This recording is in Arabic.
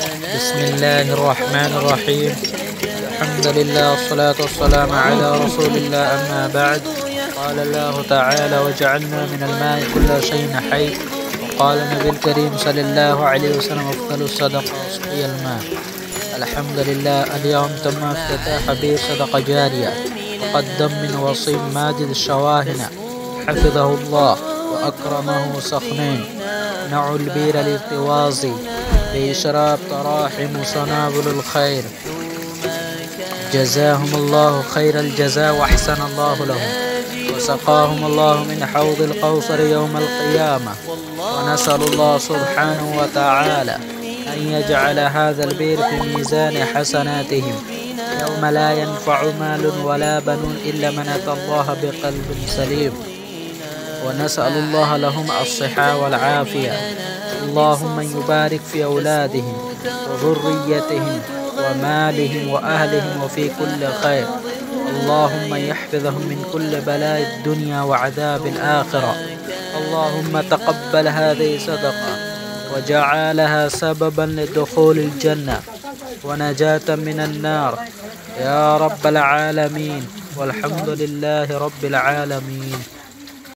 بسم الله الرحمن الرحيم. الحمد لله والصلاة والسلام على رسول الله، أما بعد. قال الله تعالى: وجعلنا من الماء كل شيء حي. وقال النبي الكريم صلى الله عليه وسلم: أفضل الصدقة سقي الماء. الحمد لله. اليوم تم افتتاح بئر صدقة جارية مقدم من وصيم ماجد الشواهن حفظه الله وأكرمه صخنين. نوع البئر الارتوازي لإشراف تراحم صنابل الخير. جزاهم الله خير الجزاء وأحسن الله لهم، وسقاهم الله من حوض الكوثر يوم القيامة. ونسأل الله سبحانه وتعالى أن يجعل هذا البئر في ميزان حسناتهم يوم لا ينفع مال ولا بنون إلا من أتى الله بقلب سليم. ونسأل الله لهم الصحة والعافية. اللهم يبارك في أولادهم وذريتهم ومالهم وأهلهم وفي كل خير. اللهم يحفظهم من كل بلاء الدنيا وعذاب الآخرة. اللهم تقبل هذه صدقة وجعلها سببا لدخول الجنة ونجاة من النار يا رب العالمين، والحمد لله رب العالمين.